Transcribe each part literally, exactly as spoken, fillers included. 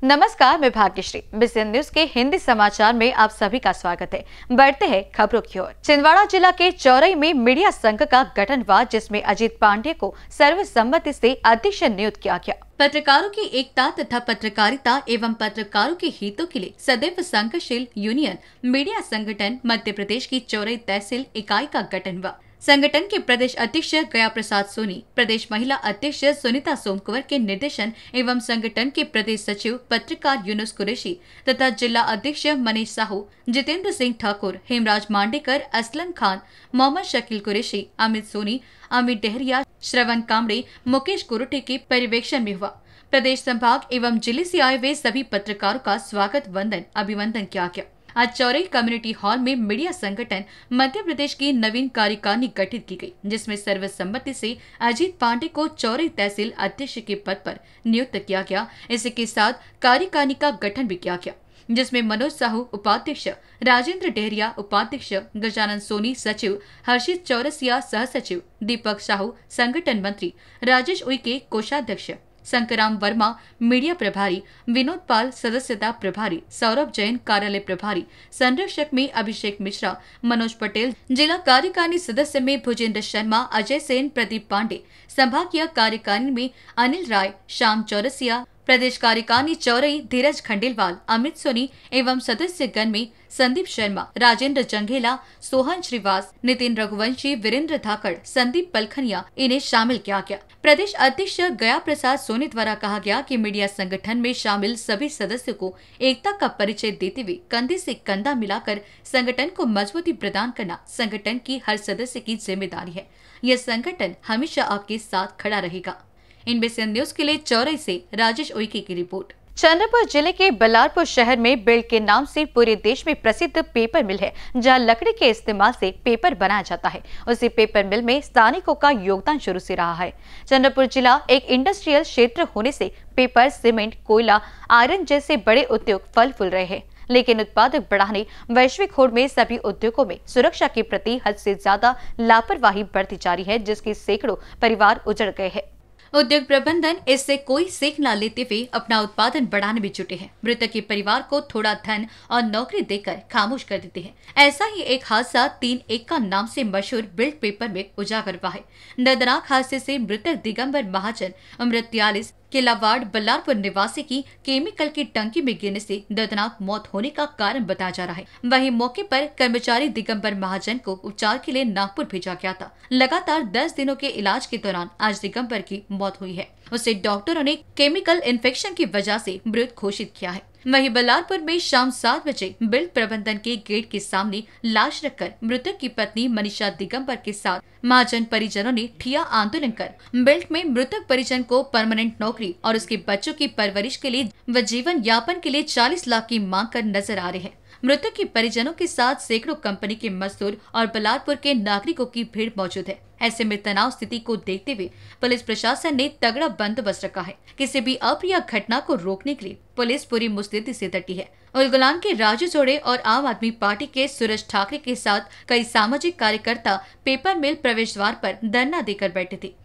नमस्कार, मैं Bhagyashree. BCN news के हिंदी समाचार में आप सभी का स्वागत है। बढ़ते हैं खबरों की ओर। छिंदवाड़ा जिला के चौरई में मीडिया संघ का गठन हुआ, जिसमें अजीत पांडे को सर्वसम्मति से अध्यक्ष नियुक्त किया गया। पत्रकारों की एकता तथा पत्रकारिता एवं पत्रकारों के हितों के लिए सदैव संघर्षशील यूनियन मीडिया संगठन मध्य प्रदेश की चौरई तहसील इकाई का गठन हुआ। संगठन के प्रदेश अध्यक्ष गया प्रसाद सोनी, प्रदेश महिला अध्यक्ष सुनीता सोमकुंवर के निर्देशन एवं संगठन के प्रदेश सचिव पत्रकार यूनुस कुरैशी तथा जिला अध्यक्ष मनीष साहू, जितेंद्र सिंह ठाकुर, हेमराज मांडेकर, असलम खान, मोहम्मद शकील कुरैशी, अमित सोनी, अमित डेहरिया, श्रवण कामड़े, मुकेश कुरुटे के पर्यवेक्षण में हुआ। प्रदेश संभाग एवं जिले से आए हुए सभी पत्रकारों का स्वागत वंदन अभिवंदन किया गया। आज चौरई कम्युनिटी हॉल में मीडिया संगठन मध्य प्रदेश की नवीन कार्यकारिणी गठित की गई, जिसमें सर्वसम्मति से अजीत पांडे को चौरई तहसील अध्यक्ष के पद पर नियुक्त किया गया। इसी के साथ कार्यकारिणी का गठन भी किया गया, जिसमें मनोज साहू उपाध्यक्ष, राजेंद्र डेहरिया उपाध्यक्ष, गजानन सोनी सचिव, हर्षित चौरसिया सह सचिव, दीपक साहू संगठन मंत्री, राजेश उइके कोषाध्यक्ष, शंकराम वर्मा मीडिया प्रभारी, विनोद पाल सदस्यता प्रभारी, सौरभ जैन कार्यालय प्रभारी, संरक्षक में अभिषेक मिश्रा, मनोज पटेल, जिला कार्यकारिणी सदस्य में भुजेंद्र शर्मा, अजय सेन, प्रदीप पांडे, संभागीय कार्यकारिणी में अनिल राय, श्याम चौरसिया, प्रदेश कार्यकारिणी चौरई धीरज खंडेलवाल, अमित सोनी एवं सदस्य गण में संदीप शर्मा, राजेंद्र जंघेला, सोहन श्रीवास, नितिन रघुवंशी, वीरेंद्र धाकड़, संदीप पलखनिया इन्हें शामिल किया गया। प्रदेश अध्यक्ष गया प्रसाद सोनी द्वारा कहा गया कि मीडिया संगठन में शामिल सभी सदस्यों को एकता का परिचय देते हुए कंधे से कंधा मिलाकर संगठन को मजबूती प्रदान करना संगठन की हर सदस्य की जिम्मेदारी है। यह संगठन हमेशा आपके साथ खड़ा रहेगा। इन बीसीएन न्यूज के लिए चौरई से राजेश उइके की रिपोर्ट। चंद्रपुर जिले के बल्लारपुर शहर में बिल्ड के नाम से पूरे देश में प्रसिद्ध पेपर मिल है, जहां लकड़ी के इस्तेमाल से पेपर बनाया जाता है। उसी पेपर मिल में स्थानिकों का योगदान शुरू से रहा है। चंद्रपुर जिला एक इंडस्ट्रियल क्षेत्र होने से पेपर, सीमेंट, कोयला, आयरन जैसे बड़े उद्योग फल फूल रहे हैं, लेकिन उत्पादक बढ़ाने वैश्विक होड़ में सभी उद्योगों में सुरक्षा के प्रति हद से ज्यादा लापरवाही बढ़ती जा रही है, जिसके सैकड़ों परिवार उजड़ गए हैं। उद्योग प्रबंधन इससे कोई सीख न लेते हुए अपना उत्पादन बढ़ाने में जुटे हैं। मृतक के परिवार को थोड़ा धन और नौकरी देकर खामोश कर देते हैं। ऐसा ही एक हादसा तीन एक का नाम से मशहूर बिल्ड पेपर में उजागर हुआ है। दर्दनाक हादसे से मृतक दिगंबर महाजन उम्र तियालीस किलावाड़ बल्लारपुर निवासी की केमिकल की टंकी में गिरने से दर्दनाक मौत होने का कारण बताया जा रहा है। वहीं मौके पर कर्मचारी दिगंबर महाजन को उपचार के लिए नागपुर भेजा गया था। लगातार दस दिनों के इलाज के दौरान आज दिगंबर की मौत हुई है। उसे डॉक्टरों ने केमिकल इन्फेक्शन की वजह से मृत घोषित किया है। वहीं बल्लारपुर में शाम सात बजे बिल्ड प्रबंधन के गेट के सामने लाश रखकर मृतक की पत्नी मनीषा दिगंबर के साथ महाजन परिजनों ने ठिया आंदोलन कर बिल्ड में मृतक परिजन को परमानेंट नौकरी और उसके बच्चों की परवरिश के लिए व जीवन यापन के लिए चालीस लाख की मांग कर नजर आ रहे हैं। मृतक के परिजनों के साथ सैकड़ों कंपनी के मजदूर और बल्लारपुर के नागरिकों की भीड़ मौजूद है। ऐसे में तनाव स्थिति को देखते हुए पुलिस प्रशासन ने तगड़ा बंदोबस्त रखा है। किसी भी अप्रिय घटना को रोकने के लिए पुलिस पूरी मुस्तैदी से डटी है। उलगुलान के राजू जोड़े और आम आदमी पार्टी के सूरज ठाकरे के साथ कई सामाजिक कार्यकर्ता पेपर मिल प्रवेश द्वार पर धरना देकर बैठे थे।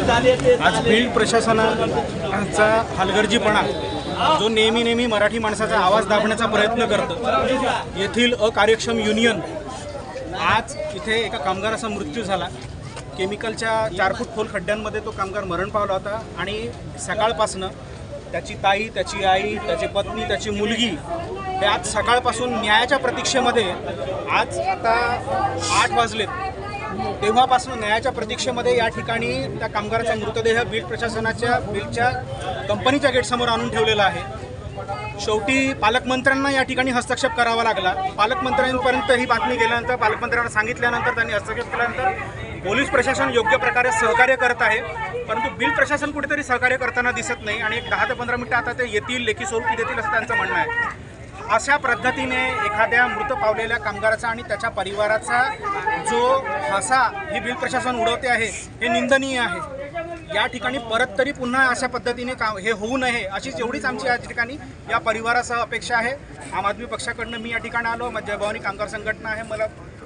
आज बिल्ड प्रशासनाचा हलगर्जीपणा जो नेहमी नेहमी मराठी माणसाचा आवाज दाबण्याचा प्रयत्न करतो, येथील अकार्यक्षम युनियन आज इथे एका कामगाराचा मृत्यू झाला। केमिकलच्या चार फूट खोल खड्ड्यांमध्ये तो कामगार मरण पावला होता आणि सकाळपासून त्याची ताई, त्याची आई, त्याची पत्नी, त्याची मुलगी हे आज सकाळपासून न्यायाच्या प्रतीक्षेमध्ये, आज आता आठ वाजलेत तेव्हापासून न्यायाच्या प्रतीक्षेमध्ये या ठिकाणी त्या कामगाराचा मृतदेह बिल्ड प्रशासनाच्या बिल्डच्या कंपनीच्या गेटसमोर आणून ठेवलेला आहे। शेवटी पालकमंत्र्यांना या ठिकाणी हस्तक्षेप करावा लागला। पालकमंत्र्यांपर्यंत ही बातमी गेल्यानंतर, पालकमंत्र्यांना सांगितल्यानंतर त्यांनी हस्तक्षेप केल्यानंतर पोलीस प्रशासन योग्य प्रकारे सहकार्य करत आहे, परंतु बिल्ड प्रशासन कुठेतरी सहकार्य करताना दिसत नाही आणि एक दहा ते पंधरा मिनिटं आता ते येतील, लेखी स्वरूपी देतील असं त्यांचं म्हणणं आहे। अशा पद्धतीने एखाद्या मृत पावलेल्या कामगाराचा आणि त्याच्या परिवाराचा जो हसा ही बिल्ड प्रशासन उडवते आहे हे निंदनीय आहे। या ठिकाणी परत तरी पुन्हा अशा पद्धतीने काम हे होऊ नये अशीच एवढीच आमची या ठिकाणी या परिवारासह अपेक्षा आहे। आम आदमी पक्षाकडनं मी या ठिकाणी आलो, जयभवानी कामगार संघटना आहे, मला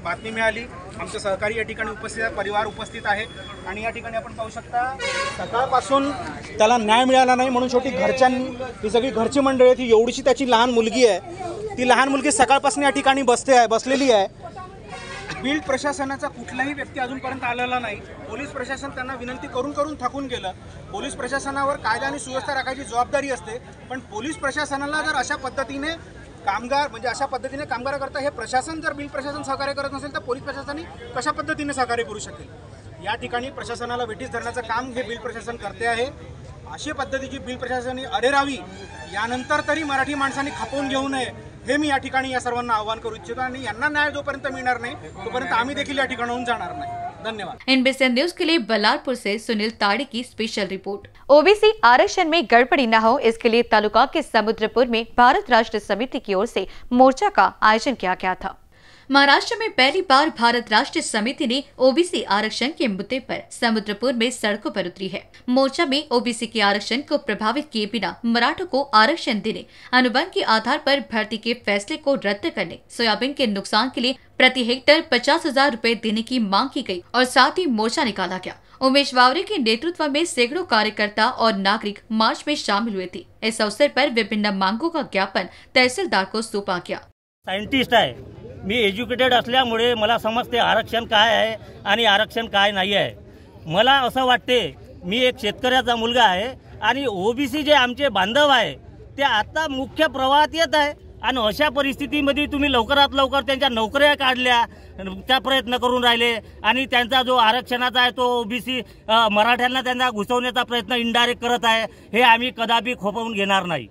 बातमी मिळाली, आमचे सहकारी या ठिकाणी उपस्थित आहेत, परिवार उपस्थित आहे आणि या ठिकाणी आपण पाहू शकता सकाळपासून त्याला न्याय मिळाला नाही म्हणून शेवटी घरच्यांनी, ही सगळी घरची मंडळी आहे, ती एवढीशी त्याची लहान मुलगी आहे, ती लहान मुलगी सकाळपासून या ठिकाणी बसते आहे बसलेली आहे. बीड प्रशासनाचा कुठलाही व्यक्ती अजूनपर्यंत आलेला नाही. पोलीस प्रशासन त्यांना विनंती करून करून थकून गेलं. पोलीस प्रशासनावर कायदा आणि सुव्यवस्था राखायची जबाबदारी असते, पण पोलीस प्रशासनाला जर अशा पद्धतीने कामगार म्हणजे अशा पद्धतीने कामगाराकरता हे प्रशासन जर बीड प्रशासन सहकार्य करत नसेल तर पोलीस प्रशासनाने कशा पद्धतीने सहकार्य करू शकेल. या ठिकाणी प्रशासनाला वेठीस धरण्याचं काम हे बीड प्रशासन करते आहे. अशी पद्धतीची बीड प्रशासनाने अरेरावी यानंतर तरी मराठी माणसांनी खपवून घेऊ नये हे मी या ठिकाणी या सर्वांना आवाहन करू इच्छितो आणि यांना न्याय जोपर्यंत मिळणार नाही तोपर्यंत आम्ही देखील या ठिकाणाहून जाणार नाही. धन्यवाद. एनबीसी न्यूज के लिए बल्लारपुर से सुनील ताड़ी की स्पेशल रिपोर्ट. ओबीसी आरक्षण में गड़बड़ी न हो इसके लिए तालुका के समुद्रपुर में भारत राष्ट्र समिति की ओर से मोर्चा का आयोजन किया गया था. महाराष्ट्र में पहली बार भारत राष्ट्र समिति ने ओबीसी आरक्षण के मुद्दे पर समुद्रपुर में सड़कों पर उतरी है. मोर्चा में ओबीसी के आरक्षण को प्रभावित किए बिना मराठों को आरक्षण देने, अनुबंध के आधार पर भर्ती के फैसले को रद्द करने, सोयाबीन के नुकसान के लिए प्रति हेक्टेयर पचास हजार रूपए देने की मांग की गई और साथ ही मोर्चा निकाला गया. उमेश वावरे के नेतृत्व में सैकड़ों कार्यकर्ता और नागरिक मार्च में शामिल हुए थे. इस अवसर पर विभिन्न मांगों का ज्ञापन तहसीलदार को सौंपा गया. सायंटिस्ट आहे, मी एज्युकेटेड असल्यामुळे मला समजते आरक्षण काय आहे आणि आरक्षण काय नाही आहे. मला असं वाटते, मी एक शेतकऱ्याचा मुलगा आहे आणि ओबीसी जे आमचे बांधव आहे ते आता मुख्य प्रवाहात येत आहे आणि अशा परिस्थितीमध्ये तुम्ही लवकरात लवकर त्यांच्या नोकऱ्या काढल्या त्या प्रयत्न करून राहिले आणि त्यांचा जो आरक्षणाचा आहे तो ओबीसी मराठ्यांना त्यांना घुसवण्याचा प्रयत्न इनडायरेक्ट करत आहे. हे आम्ही कदापि खोपवून घेणार नाही.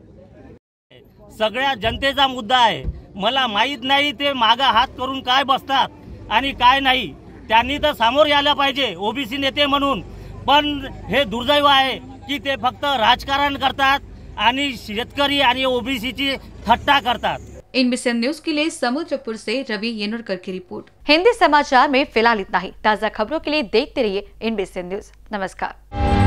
सगळ्या जनतेचा मुद्दा आहे. मला माहीत नाही ते मागा हात करून काय बसतात आणि काय नाही. त्यांनी तर समोर यायला पाहिजे ओबीसी नेते म्हणून, पण हे दुर्दैव आहे की ते फक्त राजकारण करतात आणि शेतकरी आणि ओबीसीची थट्टा करतात. एनबीसी न्यूज के लिए समुद्रपुर से रवि येनुरकर की रिपोर्ट. हिंदी समाचार में फिलहाल इतना ही. ताज़ा खबरों के लिए देखते रहिए एनबीसी न्यूज. नमस्कार.